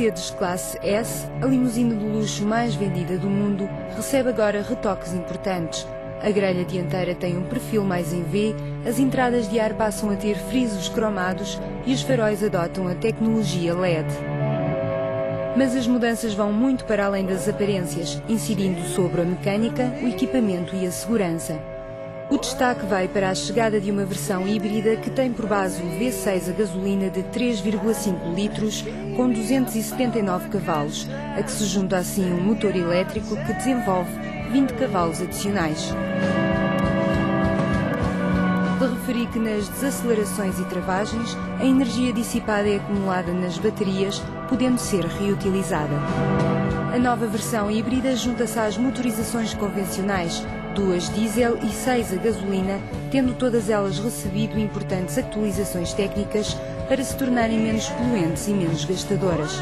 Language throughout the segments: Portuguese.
Mercedes classe S, a limusine de luxo mais vendida do mundo, recebe agora retoques importantes. A grelha dianteira tem um perfil mais em V, as entradas de ar passam a ter frisos cromados e os faróis adotam a tecnologia LED. Mas as mudanças vão muito para além das aparências, incidindo sobre a mecânica, o equipamento e a segurança. O destaque vai para a chegada de uma versão híbrida que tem por base o V6 a gasolina de 3,5 litros com 279 cavalos, a que se junta assim um motor elétrico que desenvolve 20 cavalos adicionais. De referir que nas desacelerações e travagens, a energia dissipada é acumulada nas baterias, podendo ser reutilizada. A nova versão híbrida junta-se às motorizações convencionais, 2 diesel e 6 a gasolina, tendo todas elas recebido importantes atualizações técnicas para se tornarem menos poluentes e menos gastadoras.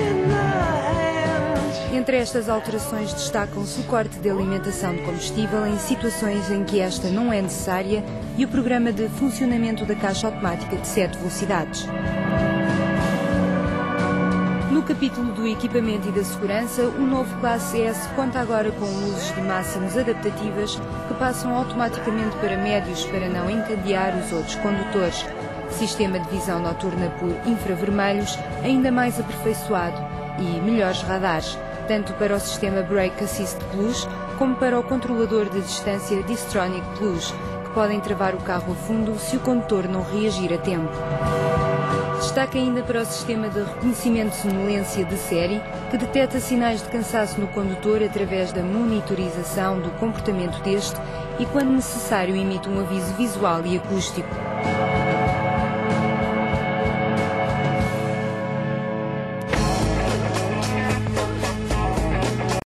Entre estas alterações destacam-se o corte de alimentação de combustível em situações em que esta não é necessária e o programa de funcionamento da caixa automática de 7 velocidades. No capítulo do equipamento e da segurança, o novo Classe S conta agora com luzes de máximos adaptativas que passam automaticamente para médios para não encadear os outros condutores. Sistema de visão noturna por infravermelhos ainda mais aperfeiçoado e melhores radares, tanto para o sistema Brake Assist Plus como para o controlador de distância Distronic Plus, que podem travar o carro a fundo se o condutor não reagir a tempo. Destaque ainda para o sistema de reconhecimento de sonolência de série, que detecta sinais de cansaço no condutor através da monitorização do comportamento deste e, quando necessário, emite um aviso visual e acústico.